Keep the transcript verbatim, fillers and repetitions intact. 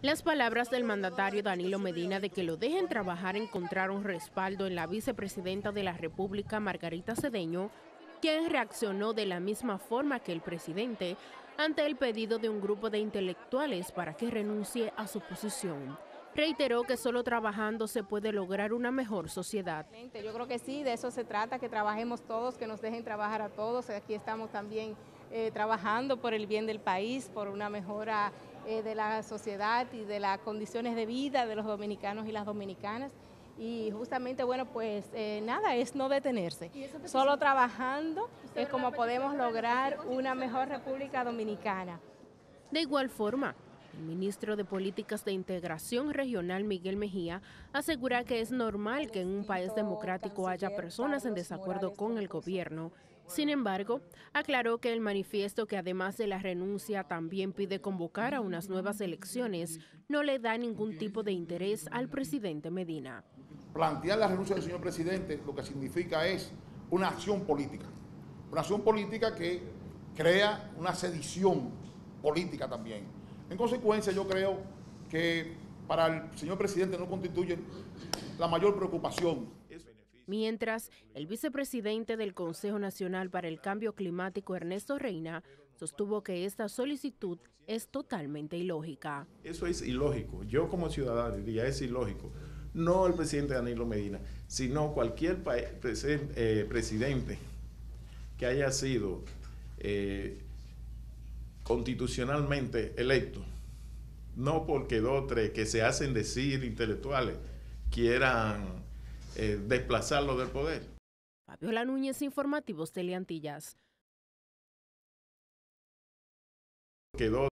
Las palabras del mandatario Danilo Medina de que lo dejen trabajar encontraron respaldo en la vicepresidenta de la República, Margarita Cedeño, quien reaccionó de la misma forma que el presidente ante el pedido de un grupo de intelectuales para que renuncie a su posición. Reiteró que solo trabajando se puede lograr una mejor sociedad. Yo creo que sí, de eso se trata, que trabajemos todos, que nos dejen trabajar a todos. Aquí estamos también eh, trabajando por el bien del país, por una mejora eh, de la sociedad y de las condiciones de vida de los dominicanos y las dominicanas. Y justamente, bueno, pues eh, nada, es no detenerse. Solo trabajando es como podemos lograr una mejor República Dominicana. De igual forma, el ministro de Políticas de Integración Regional, Miguel Mejía, asegura que es normal que en un país democrático haya personas en desacuerdo con el gobierno. Sin embargo, aclaró que el manifiesto, que además de la renuncia también pide convocar a unas nuevas elecciones, no le da ningún tipo de interés al presidente Medina. Plantear la renuncia del señor presidente lo que significa es una acción política, una acción política que crea una sedición política también. En consecuencia, yo creo que para el señor presidente no constituye la mayor preocupación. Mientras, el vicepresidente del Consejo Nacional para el Cambio Climático, Ernesto Reina, sostuvo que esta solicitud es totalmente ilógica. Eso es ilógico. Yo como ciudadano diría, es ilógico. No el presidente Danilo Medina, sino cualquier eh, presidente que haya sido eh, constitucionalmente electo, no porque dos o tres que se hacen decir intelectuales quieran eh, desplazarlo del poder. Fabiola Núñez, Informativos Teleantillas. Que dos